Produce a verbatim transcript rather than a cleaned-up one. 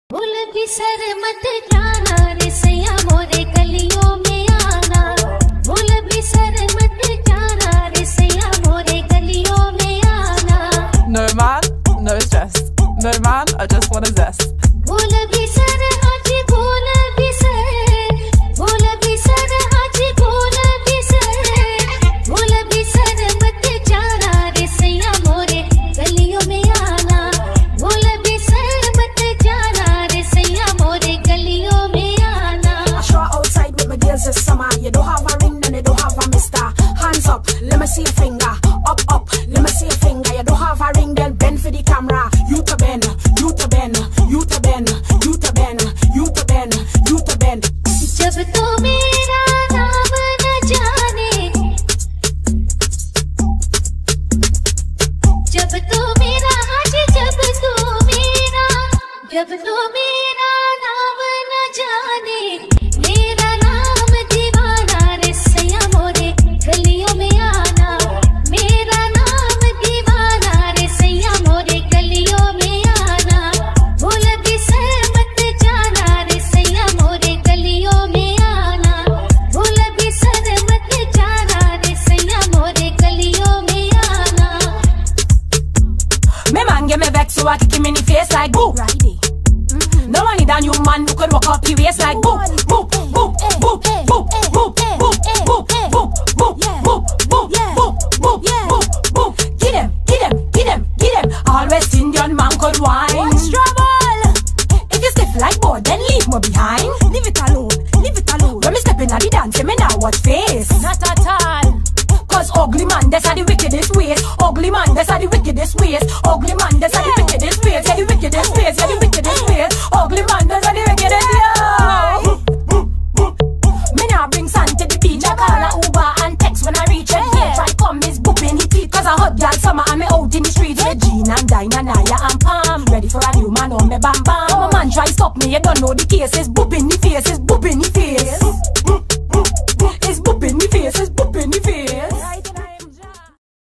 भूल भी सर मत जाना रे सैया मोरे गलियों में आना। भूल भी सर मत जाना रे सैया मोरे गलियों में आना। No man, no stress. No man, I just wanna zest. भूल भी सर आज भूल भी सर, भूल भी सर आज भूल भी सर। भूल भी सर मत जाना रे सैया मोरे गलियों में आना। भूल भी सर मत जाना रे सैया मोरे गलियों में आना। I show outside with my girls this summer. You don't have a ring and you don't have a mister. Hands up, let me see a finger. Up, up, let me see a finger. You don't have a ring, then bend for the camera. You to bend, you to bend, you to bend, you to bend, you to bend, you to bend. जब तो मेरा नाम न जाने, जब तो मेरा आज जब तो मेरा, जब तो मेरा नाम न जाने, मेरा नाम दीवाना रे सैया मोरे गलियों में आना। मेरा नाम दीवाना रे सैया मोरे गलियों में आना। भूल भी सर मत जाना रे सैया मोरे गलियों में आना। भूल भी सर मत जाना रे सैया मोरे गलियों में आना। Me man get me vex so I kick him in the face like boo. No one need a new man who could walk up the waist like boop, boop, boop, boop, boop, boop, boop, boop, boop, boop, boop, boop, boop, boop, boop. Get him, get him, get him, get him. All West Indian man could whine. Trouble. If you stiff like board, then leave me behind. Leave it alone, leave it alone. When me step in at the dance, me now watch face. Not at all. Cause ugly man, that's how the wickedest ways. Ugly man, that's how the wickedest ways. Ugly man, that's how the wickedest ways. Yeah, the wickedest ways, yeah, the wickedest ways. Ugly man, that's how the wickedest ways. Me now bring sand to the beach. I call a Uber and text when I reach it. Yeah, try come miss booping his teeth. Cause I hot girl summer and me out in the streets with Jean and Dinah, Naya and Pam. Ready for a new man on me bam bam. My man try stop me, you don't know the cases. Booping the faces, boop.